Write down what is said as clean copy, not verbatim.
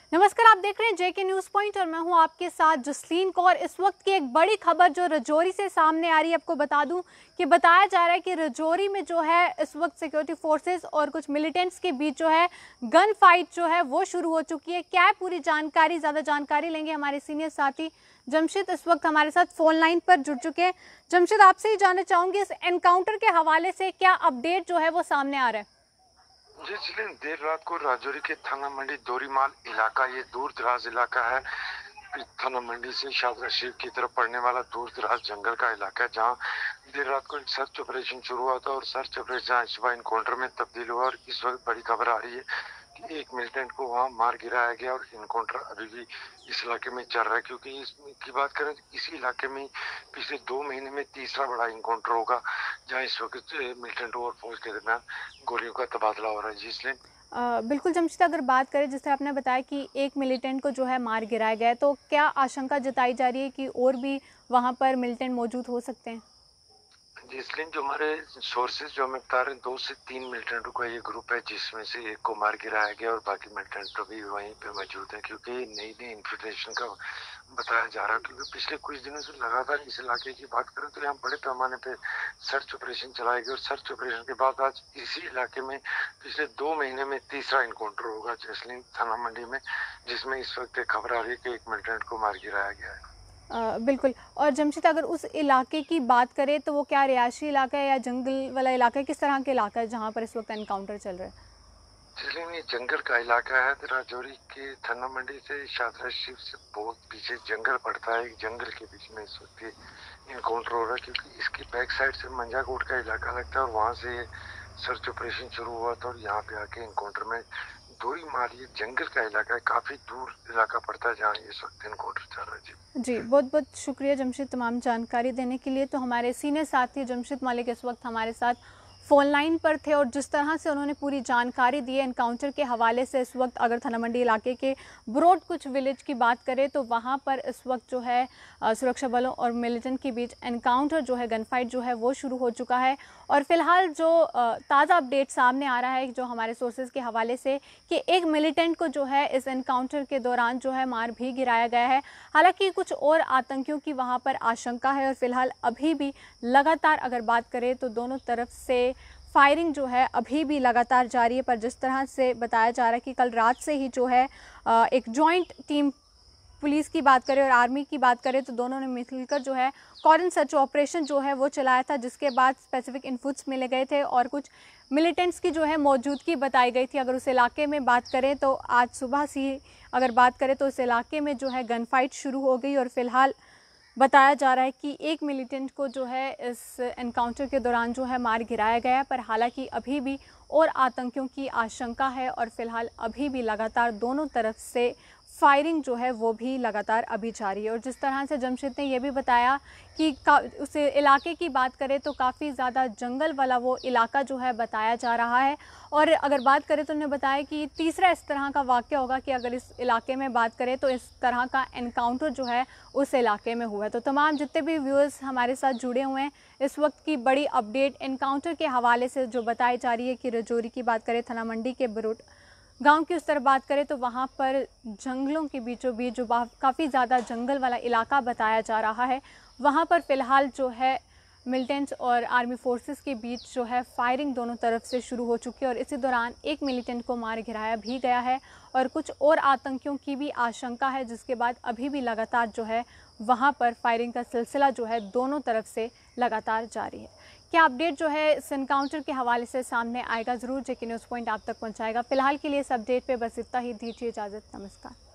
नमस्कार, आप देख रहे हैं जेके न्यूज पॉइंट और मैं हूं आपके साथ जसलीन कौर। इस वक्त की एक बड़ी खबर जो राजौरी से सामने आ रही है, आपको बता दूं कि बताया जा रहा है कि राजौरी में जो है इस वक्त सिक्योरिटी फोर्सेस और कुछ मिलिटेंट्स के बीच जो है गन फाइट जो है वो शुरू हो चुकी है। क्या है पूरी जानकारी, ज्यादा जानकारी लेंगे हमारे सीनियर साथी जमशेद इस वक्त हमारे साथ फोन लाइन पर जुड़ चुके हैं। जमशेद, आपसे ही जानना चाहूंगी इस एनकाउंटर के हवाले से क्या अपडेट जो है वो सामने आ रहा है? जी जिले देर रात को राजौरी के थाना मंडी दोरीमाल इलाका, ये दूर दराज इलाका है। थाना मंडी से शाहजहां शरीफ की तरफ पड़ने वाला दूर दराज जंगल का इलाका है, जहां देर रात को एक सर्च ऑपरेशन शुरू हुआ था और सर्च ऑपरेशन सुबह इनकाउंटर में तब्दील हुआ। और इस वक्त बड़ी खबर आ रही है कि एक मिलिटेंट को वहां मार गिराया गया और इनकाउंटर अभी भी इस इलाके में चल रहा है। क्योंकि इसकी बात करें तो इसी इलाके में पिछले 2 महीने में तीसरा बड़ा इनकाउंटर होगा, जहां इस वक्त मिलिटेंट और फौज के दरमियान गोलियों का तबादला हो रहा है। जी इसलिए बिल्कुल जमशेद, अगर बात करें जिस तरह आपने बताया कि एक मिलिटेंट को जो है मार गिराया गया है, तो क्या आशंका जताई जा रही है कि और भी वहां पर मिलिटेंट मौजूद हो सकते हैं? इसलिए जो हमारे सोर्सेज जो हमें बता रहे हैं, 2 से 3 मिलिटेंटों का ये ग्रुप है, जिसमें से एक को मार गिराया गया और बाकी मिलिटेंट भी वहीं पे मौजूद है। क्योंकि नई नई इन्फॉर्मेशन का बताया जा रहा है, क्योंकि पिछले कुछ दिनों से लगातार इस इलाके की बात करें तो यहाँ बड़े पैमाने पे सर्च ऑपरेशन चलाए गए और सर्च ऑपरेशन के बाद आज इसी इलाके में पिछले 2 महीने में तीसरा इनकाउंटर होगा जसलीन थाना मंडी में, जिसमें इस वक्त एक खबर आ रही है कि एक मिलिटेंट को मार गिराया गया है। बिल्कुल। और जमशेद, अगर उस इलाके की बात करें तो वो क्या रिहायशी इलाका है या जंगल वाला इलाका है? किस तरह के इलाका है जहाँ पर इस वक्त एनकाउंटर चल रहा है? ये जंगल का इलाका है। राजौरी के थाना मंडी से शाहजहां शरीफ से बहुत पीछे जंगल पड़ता है। एक जंगल के बीच में इस वक्त इनकाउंटर हो रहा है, क्योंकि इसकी बैक साइड से मंजाकोट का इलाका लगता है और वहां से सर्च ऑपरेशन शुरू हुआ था और यहाँ पे आके इनकाउंटर में दोरीमाल, ये जंगल का इलाका है, काफी दूर इलाका पड़ता है जहाँ इस वक्त इनकाउंटर चल रहा है। जी, बहुत बहुत शुक्रिया जमशेद तमाम जानकारी देने के लिए। तो हमारे सीनियर साथी जमशेद मलिक इस वक्त हमारे साथ फ़ोन लाइन पर थे और जिस तरह से उन्होंने पूरी जानकारी दी है एनकाउंटर के हवाले से, इस वक्त अगर थाना मंडी इलाके के ब्रोड कुछ विलेज की बात करें तो वहाँ पर इस वक्त जो है सुरक्षा बलों और मिलिटेंट के बीच एनकाउंटर जो है, गन फाइट जो है वो शुरू हो चुका है। और फिलहाल जो ताज़ा अपडेट सामने आ रहा है जो हमारे सोर्सेज के हवाले से कि एक मिलिटेंट को जो है इस एनकाउंटर के दौरान जो है मार भी गिराया गया है। हालांकि कुछ और आतंकियों की वहाँ पर आशंका है और फिलहाल अभी भी लगातार अगर बात करें तो दोनों तरफ से फायरिंग जो है अभी भी लगातार जारी है। पर जिस तरह से बताया जा रहा है कि कल रात से ही जो है एक जॉइंट टीम, पुलिस की बात करें और आर्मी की बात करें तो दोनों ने मिलकर जो है कॉर्डन सर्च ऑपरेशन जो है वो चलाया था, जिसके बाद स्पेसिफिक इनपुट्स मिले गए थे और कुछ मिलिटेंट्स की जो है मौजूदगी बताई गई थी। अगर उस इलाके में बात करें तो आज सुबह से अगर बात करें तो उस इलाके में जो है गन फाइट शुरू हो गई और फिलहाल बताया जा रहा है कि एक मिलिटेंट को जो है इस एनकाउंटर के दौरान जो है मार गिराया गया, पर हालांकि अभी भी और आतंकियों की आशंका है और फिलहाल अभी भी लगातार दोनों तरफ से फायरिंग जो है वो भी लगातार अभी जारी है। और जिस तरह से जमशेद ने यह भी बताया कि उस इलाके की बात करें तो काफ़ी ज़्यादा जंगल वाला वो इलाका जो है बताया जा रहा है। और अगर बात करें तो उन्होंने बताया कि तीसरा इस तरह का वाक़या होगा कि अगर इस इलाके में बात करें तो इस तरह का एनकाउंटर जो है उस इलाके में हुआ है। तो तमाम जितने भी व्यूअर्स हमारे साथ जुड़े हुए हैं, इस वक्त की बड़ी अपडेट एनकाउंटर के हवाले से जो बताई जा रही है कि राजौरी की बात करें, थाना मंडी के बरोट गांव की उस तरफ बात करें तो वहां पर जंगलों के बीचों बीच जो काफ़ी ज़्यादा जंगल वाला इलाका बताया जा रहा है, वहां पर फ़िलहाल जो है मिलिटेंट्स और आर्मी फोर्सेस के बीच जो है फायरिंग दोनों तरफ से शुरू हो चुकी है और इसी दौरान एक मिलिटेंट को मार गिराया भी गया है और कुछ और आतंकियों की भी आशंका है, जिसके बाद अभी भी लगातार जो है वहां पर फायरिंग का सिलसिला जो है दोनों तरफ से लगातार जारी है। क्या अपडेट जो है इस एनकाउंटर के हवाले से सामने आएगा, ज़रूर जेके न्यूज़ पॉइंट आप तक पहुंचाएगा। फिलहाल के लिए इस अपडेट पे बस इतना ही, दीजिए इजाज़त, नमस्कार।